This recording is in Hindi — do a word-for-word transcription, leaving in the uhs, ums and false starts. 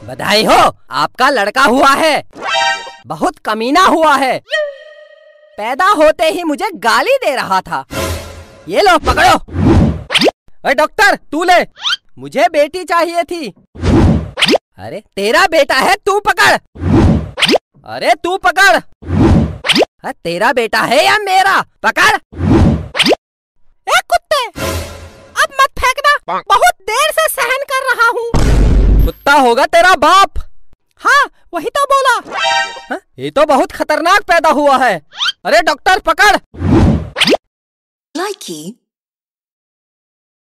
बधाई हो, आपका लड़का हुआ है। बहुत कमीना हुआ है। पैदा होते ही मुझे गाली दे रहा था। ये लो पकड़ो। अरे डॉक्टर तू ले, मुझे बेटी चाहिए थी। अरे तेरा बेटा है, तू पकड़। अरे तू पकड़। अरे तेरा बेटा है या मेरा? पकड़। ए कुत्ते, अब मत फेंकना, बहुत देर से सहन कर रहा हूँ। कुत्ता होगा तेरा बाप। हाँ वही तो बोला। हा? ये तो बहुत खतरनाक पैदा हुआ है। अरे डॉक्टर पकड़। Likey